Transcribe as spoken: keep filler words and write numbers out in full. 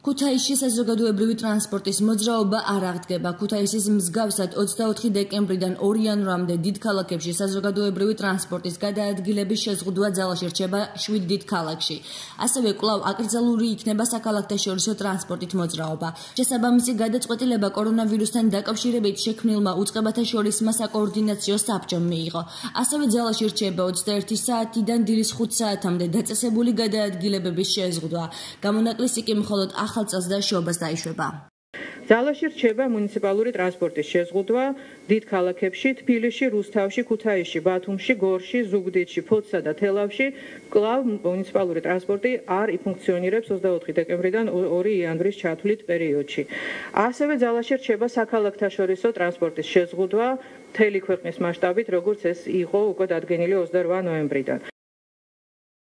ქუთაისში საზოგადოებრივი ტრანსპორტის მოძრაობა არ აღდგება. ქუთაისის მსგავსად ოცდაოთხი დეკემბრიდან ორი იანვრამდე დიდ ქალაქებში საზოგადოებრივი ტრანსპორტის გადაადგილების შეზღუდვა ძალაში რჩება შვიდ დიდ ქალაქში. ასევე კვლავ აკრძალული იქნება საქალაქთაშორისო ტრანსპორტით მოძრაობა. შესაბამისი გადაწყვეტილება კორონავირუსთან დაკავშირებით შექმნილმა უწყებათა შორისმა საკოორდინაციო საბჭომ მიიღო. ასევე ძალაში რჩება ოცდაერთი საათიდან დილის ხუთ საათამდე დაწესებული გადაადგილებების შეზღუდვა. გამონაკლისი კი მხოლოდ ახალ წელს და შობას დაიშვება. ძალაში რჩება მუნიციპალური ტრანსპორტის შეზღუდვა დიდ ქალაქებში, თბილისში, რუსთავში, ქუთაისში, ბათუმში, გორში, ზუგდიდში, ფოთსა და თელავში კვლავ მუნიციპალური ტრანსპორტი არ იფუნქციონირებს ოცდაოთხი დეკემბრიდან ორი იანვრის ჩათვლით პერიოდში. ასევე ძალაში რჩება საქალაქთაშორისო ტრანსპორტის შეზღუდვა მთელი ქვეყნის მასშტაბით, როგორც ეს იყო უკვე დადგენილი ოცდარვა ნოემბრიდან.